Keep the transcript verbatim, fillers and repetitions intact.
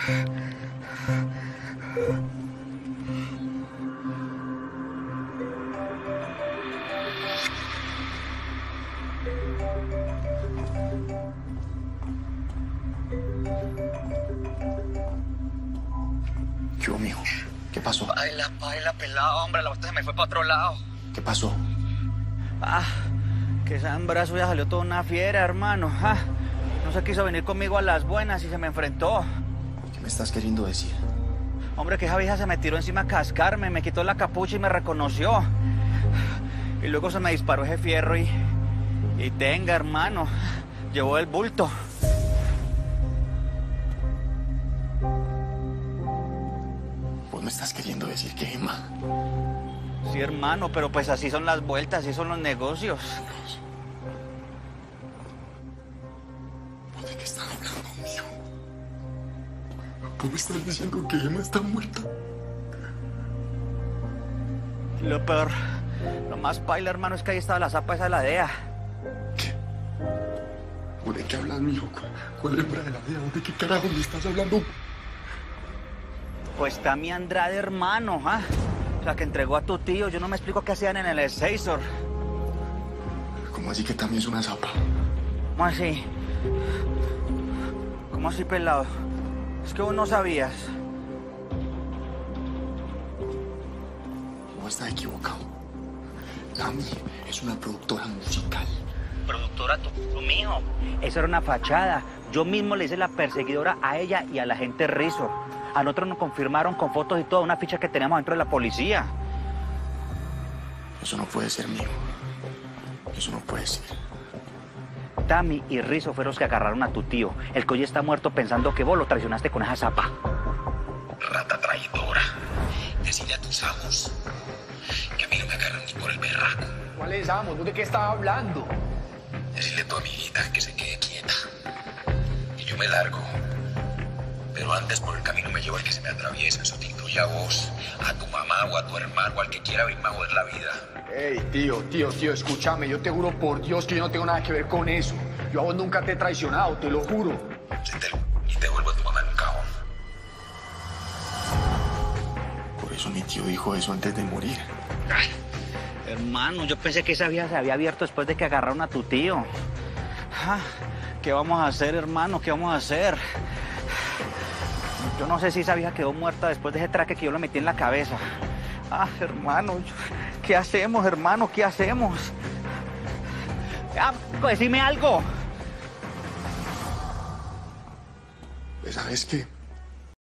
¿Qué hubo, mijo? ¿Qué pasó? Baila, baila, pelado, hombre. La bota se me fue para otro lado. ¿Qué pasó? Ah, que esa hembra suya salió toda una fiera, hermano. Ah, no se quiso venir conmigo a las buenas y se me enfrentó. ¿Qué me estás queriendo decir? Hombre, que esa vieja se me tiró encima a cascarme, me quitó la capucha y me reconoció. Y luego se me disparó ese fierro y... Y tenga, hermano, llevó el bulto. ¿Vos me estás queriendo decir que Emma? Sí, hermano, pero pues así son las vueltas, así son los negocios. ¿Vos de qué estás hablando, mijo? ¿Vos me estás diciendo que Emma está muerta? Lo peor, lo más paila, hermano, es que ahí estaba la zapa esa de la D E A. ¿Qué? ¿Vos de qué hablas, mijo? ¿Cuál, cuál hembra de la D E A? ¿Vos de qué carajo me estás hablando? Pues Tami Andrade, hermano, ¿ah? La que entregó a tu tío. Yo no me explico qué hacían en el Ezeiza. ¿Cómo así que también es una zapa? ¿Cómo así? ¿Cómo así, pelado? Es que vos no sabías. Vos estás equivocado. Tami es una productora musical. Productora, tu, tu mijo. Eso era una fachada. Yo mismo le hice la perseguidora a ella y a la gente Rizzo. A nosotros nos confirmaron con fotos y toda una ficha que teníamos dentro de la policía. Eso no puede ser, mío. Eso no puede ser. Tami y Rizzo fueron los que agarraron a tu tío. El que hoy está muerto pensando que vos lo traicionaste con esa zapa. Rata traidora. Decile a tus amos que a mí no me agarran ni por el berraco. ¿Cuáles amos? ¿Vos de qué estaba hablando? Decile a tu amiguita que se quede quieta. Que yo me largo. Pero antes por el camino me llevo el que se me atraviesa. Eso te incluye a vos, a tu mamá o a tu hermano, o al que quiera venirme a joder la vida. Ey, tío, tío, tío, escúchame. Yo te juro por Dios que yo no tengo nada que ver con eso. Yo a vos nunca te he traicionado, te lo juro. Se te y te vuelvo a tu mamá en un cajón. Por eso mi tío dijo eso antes de morir. Ay, hermano, yo pensé que esa vía se había abierto después de que agarraron a tu tío. Ah, ¿qué vamos a hacer, hermano? ¿Qué vamos a hacer? Yo no sé si esa vieja quedó muerta después de ese traque que yo le metí en la cabeza. Ah, hermano, ¿qué hacemos, hermano? ¿Qué hacemos? Ah, decime algo. ¿Sabes qué?